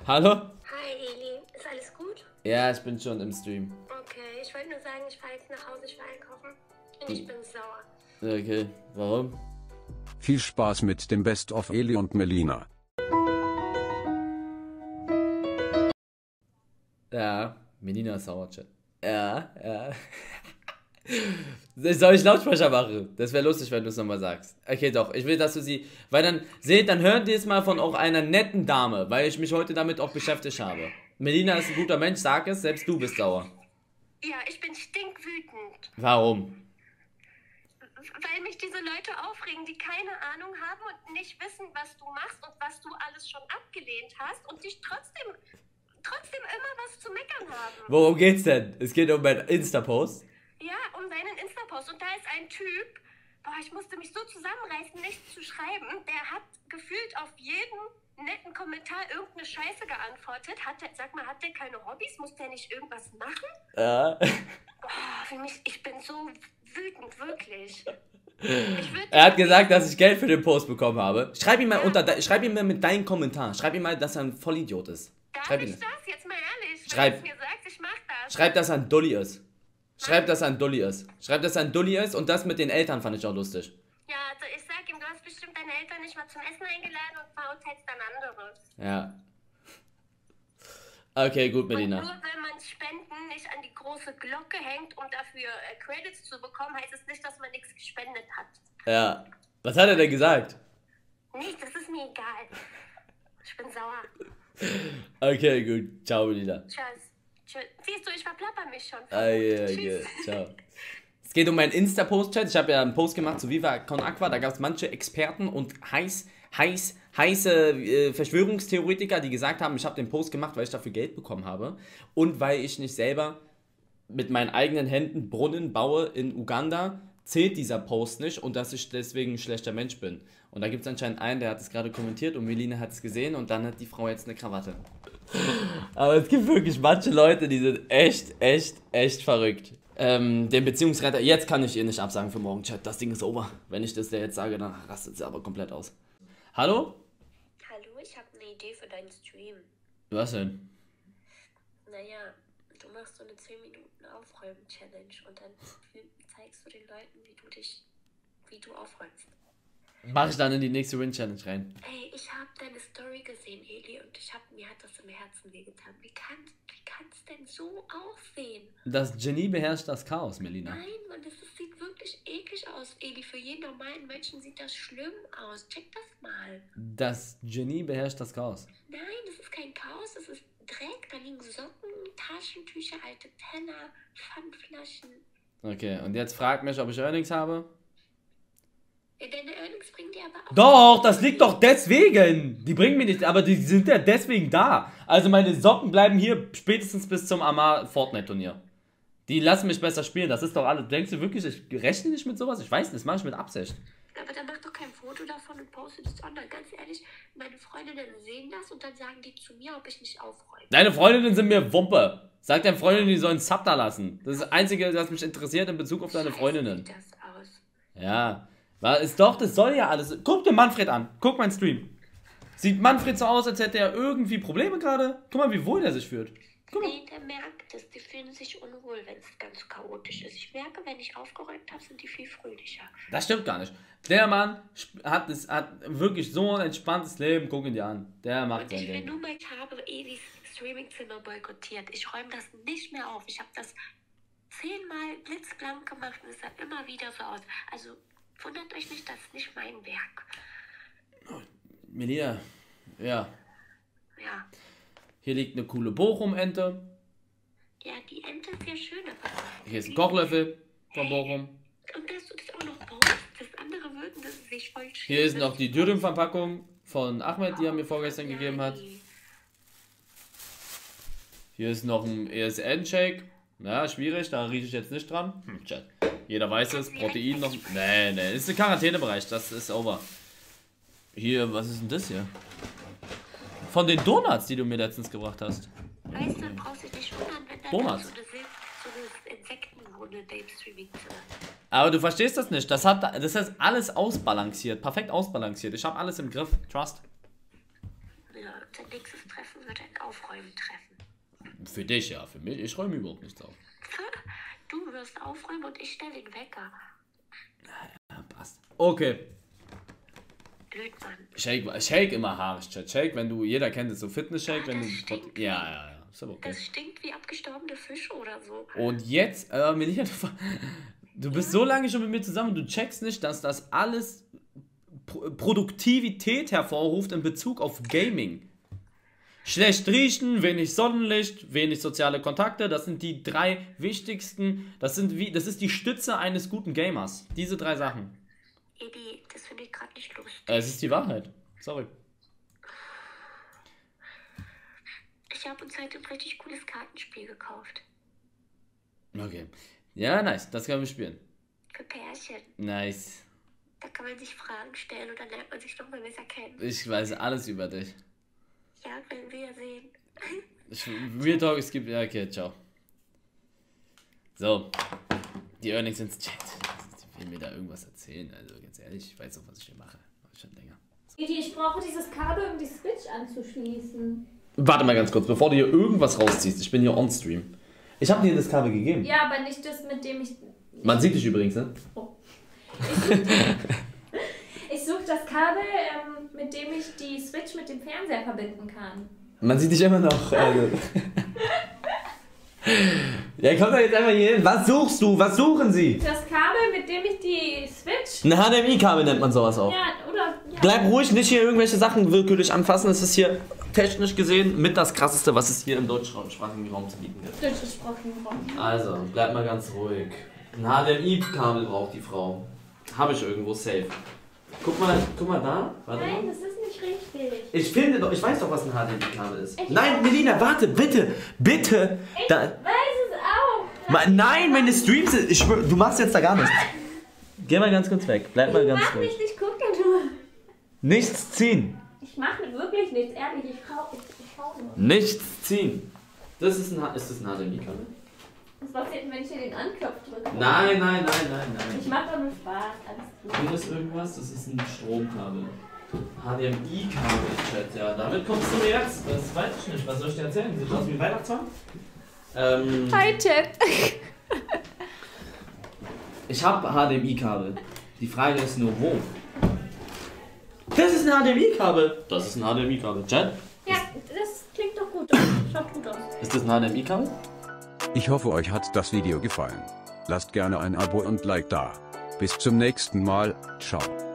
Hallo? Hi Eli, ist alles gut? Ja, ich bin schon im Stream. Okay, ich wollte nur sagen, ich fahre jetzt nach Hause, ich will einkaufen und ich bin sauer. Okay, warum? Viel Spaß mit dem Best of Eli und Melina. Ja, Melina ist sauer, Chat. Ja. Soll ich Lautsprecher machen? Das wäre lustig, wenn du es nochmal sagst. Okay, doch. Ich will, dass du sie... Weil dann... Seht, dann hört ihr es mal von auch einer netten Dame, weil ich mich heute damit auch beschäftigt habe. Melina ist ein guter Mensch, sag es, selbst du bist sauer. Ja, ich bin stinkwütend. Warum? Weil mich diese Leute aufregen, die keine Ahnung haben und nicht wissen, was du machst und was du alles schon abgelehnt hast und dich trotzdem immer was zu meckern haben. Worum geht's denn? Es geht um meinen Insta-Post. Ja, um deinen Insta-Post. Und da ist ein Typ, boah, ich musste mich so zusammenreißen, nichts zu schreiben. Der hat gefühlt auf jeden netten Kommentar irgendeine Scheiße geantwortet. Sag mal, hat der keine Hobbys? Muss der nicht irgendwas machen? Ja. Boah, ich bin so wütend, wirklich. Er hat gesagt, dass ich Geld für den Post bekommen habe. Schreib ihm mal schreib ihm mal mit deinen Kommentaren. Schreib ihm mal, dass er ein Vollidiot ist. Darf ich das? Jetzt mal ehrlich. Schreib. Wenn du es mir sagst, ich mach das. Schreib, dass er ein Dulli ist. Schreib, dass er ein Dulli ist. Schreib, dass er ein Dulli ist und das mit den Eltern fand ich auch lustig. Ja, also ich sag ihm, du hast bestimmt deine Eltern nicht mal zum Essen eingeladen und verurteilst dann andere. Ja. Okay, gut, Melina. Und nur wenn man Spenden nicht an die große Glocke hängt, um dafür Credits zu bekommen, heißt es nicht, dass man nichts gespendet hat. Ja. Was hat er denn gesagt? Nicht, das ist mir egal. Ich bin sauer. Okay, gut. Ciao, Melina. Tschüss. Siehst du, ich verplapper mich schon. Okay. Ciao. Es geht um meinen Insta-Post-Chat. Ich habe ja einen Post gemacht zu Viva Con Aqua. Da gab es manche Experten und heiße Verschwörungstheoretiker, die gesagt haben, ich habe den Post gemacht, weil ich dafür Geld bekommen habe. Und weil ich nicht selber mit meinen eigenen Händen Brunnen baue in Uganda, zählt dieser Post nicht und dass ich deswegen ein schlechter Mensch bin. Und da gibt es anscheinend einen, der hat es gerade kommentiert und Melina hat es gesehen und dann hat die Frau jetzt eine Krawatte. Aber es gibt wirklich manche Leute, die sind echt verrückt. Den Beziehungsretter, jetzt kann ich ihr nicht absagen für morgen, Chat. Das Ding ist over. Wenn ich das der jetzt sage, dann rastet sie aber komplett aus. Hallo? Hallo, ich habe eine Idee für deinen Stream. Was denn? Naja, du machst so eine 10 Minuten Aufräumen-Challenge und dann zeigst du den Leuten, wie du aufräumst. Mach ich dann in die nächste Win-Challenge rein. Ey, ich habe deine Story gesehen, Eli, und mir hat das im Herzen wehgetan. Wie kann es denn so aussehen? Das Genie beherrscht das Chaos, Melina. Nein, Mann, das sieht wirklich eklig aus, Eli. Für jeden normalen Menschen sieht das schlimm aus. Check das mal. Das Genie beherrscht das Chaos. Nein, das ist kein Chaos, das ist Dreck. Da liegen Socken, Taschentücher, alte Penner, Pfandflaschen. Okay, und jetzt fragt mich, ob ich Earnings habe. Ja, deine Earnings bringen dir aber auch... Doch, das liegt doch deswegen. Die bringen mir nicht, aber die sind ja deswegen da. Also meine Socken bleiben hier spätestens bis zum Amar Fortnite-Turnier. Die lassen mich besser spielen, das ist doch alles. Denkst du wirklich, ich rechne nicht mit sowas? Ich weiß nicht, das mache ich mit Absicht. Aber dann mach doch kein Foto davon und poste das online. Ganz ehrlich, meine Freundinnen sehen das und dann sagen die zu mir, ob ich nicht aufräume. Deine Freundinnen sind mir Wumpe. Sag deinen Freundinnen, die sollen Sub da lassen. Das ist das Einzige, was mich interessiert in Bezug auf deine Freundinnen. Wie sieht das aus? Ja, ist doch, das soll ja alles. Guck dir Manfred an. Guck meinen Stream. Sieht Manfred so aus, als hätte er irgendwie Probleme gerade? Guck mal, wie wohl der sich fühlt. Guck mal. Nee, der merkt es. Die fühlen sich unwohl, wenn es ganz chaotisch ist. Ich merke, wenn ich aufgeräumt habe, sind die viel fröhlicher. Das stimmt gar nicht. Der Mann hat wirklich so ein entspanntes Leben. Guck ihn dir an. Der macht sein Ich Ding. will nur mal, ich habe Elis Streamingzimmer boykottiert. Ich räume das nicht mehr auf. Ich habe das 10-mal blitzblank gemacht und es sah immer wieder so aus. Also wundert euch nicht, das ist nicht mein Werk. Melina, ja. Ja. Hier liegt eine coole Bochum-Ente. Ja, die Ente ist ja schön, aber... Hier ist ein Kochlöffel von Bochum. Und dass du das auch noch brauchst, das andere würden, das sich voll schön. Hier ist noch die Dürüm-Verpackung von Ahmed, die er mir vorgestern gegeben hat. Hier ist noch ein ESN-Shake. Ja, schwierig, da rieche ich jetzt nicht dran. Chat. Jeder weiß es, Protein noch. Nee, ist ein Quarantänebereich, das ist over. Hier, was ist denn das hier? Von den Donuts, die du mir letztens gebracht hast. Weißt du, brauchst du dich nicht wundern, wenn da Donuts. so eine Insektenwunde im Streaming-Zimmer. Aber du verstehst das nicht. Das ist alles ausbalanciert. Perfekt ausbalanciert. Ich habe alles im Griff. Trust. Ja, unser nächstes Treffen würde ein Aufräumen treffen. Für dich, ja. Für mich, ich räume überhaupt nichts auf. Du wirst aufräumen und ich stelle den Wecker. Ja, passt. Okay. Blödmann. Shake immer haarig, Chat. Shake, wenn du, jeder kennt es, so Fitness-Shake, wenn das du... stinkt. Ja. Ist aber okay. Das stinkt wie abgestorbene Fische oder so. Und jetzt, Melina, du bist so lange schon mit mir zusammen und du checkst nicht, dass das alles Produktivität hervorruft in Bezug auf Gaming. Schlecht riechen, wenig Sonnenlicht, wenig soziale Kontakte, das sind die 3 wichtigsten, das ist die Stütze eines guten Gamers. Diese 3 Sachen. Edi, das finde ich gerade nicht lustig. Es ist die Wahrheit. Sorry. Ich habe uns heute ein richtig cooles Kartenspiel gekauft. Okay. Ja, nice. Das können wir spielen. Für Pärchen. Nice. Da kann man sich Fragen stellen und dann lernt man sich noch mal besser kennen. Ich weiß alles über dich. Ja, werden wir ja sehen. Real Talk, es gibt... Ja, okay, ciao. So. Die Earnings ins Chat. Die will mir da irgendwas erzählen. Also ganz ehrlich, ich weiß auch, was ich hier mache. Mach ich schon länger. Ich brauche dieses Kabel, um die Switch anzuschließen. Warte mal ganz kurz, bevor du hier irgendwas rausziehst. Ich bin hier on stream. Ich habe dir das Kabel gegeben. Ja, aber nicht das, mit dem ich... Man sieht dich übrigens, ne? Oh. Ich suche das Kabel, mit dem ich die Switch mit dem Fernseher verbinden kann. Man sieht dich immer noch. Also. Ja, komm doch jetzt einfach hier hin. Was suchst du? Was suchen sie? Das Kabel, mit dem ich die Switch... Ein HDMI-Kabel nennt man sowas auch. Ja, oder... Ja. Bleib ruhig, nicht hier irgendwelche Sachen willkürlich anfassen. Das ist hier technisch gesehen mit das Krasseste, was es hier im deutschsprachigen Raum zu bieten gibt. Deutschsprachigen Raum. Also, bleib mal ganz ruhig. Ein HDMI-Kabel braucht die Frau. Habe ich irgendwo safe. Guck mal da. Warte Nein, mal. das ist nicht richtig. Ich finde doch, ich weiß doch, was ein HDMI-Kabel ist. Ich Nein, auch. Melina, warte, bitte. Bitte. Ich Da, weiß es auch. nein, meine Streams sind. Ich schwör, du machst jetzt da gar nichts. Geh mal ganz kurz weg. Bleib mal ganz Mach ruhig. nicht, ich guck da nur. Nichts ziehen. Ich mache wirklich nichts, ehrlich, ich schau nur. Nichts ziehen. Ist das ein HDMI-Kabel? Was passiert, wenn ich hier den Anknopf drücke? Nein. Ich mach doch nur Spaß, alles gut. Hier ist irgendwas, das ist ein Stromkabel. HDMI-Kabel, Chat, ja. Damit kommst du mir jetzt. Das weiß ich nicht. Was soll ich dir erzählen? Sieht aus wie ein Weihnachtsmann? Hi, Chat. Ich habe HDMI-Kabel. Die Frage ist nur, wo? Das ist ein HDMI-Kabel. Das ist ein HDMI-Kabel. Chat? Ja, das klingt doch gut. Schaut gut aus. Ist das ein HDMI-Kabel? Ich hoffe, euch hat das Video gefallen. Lasst gerne ein Abo und Like da. Bis zum nächsten Mal. Ciao.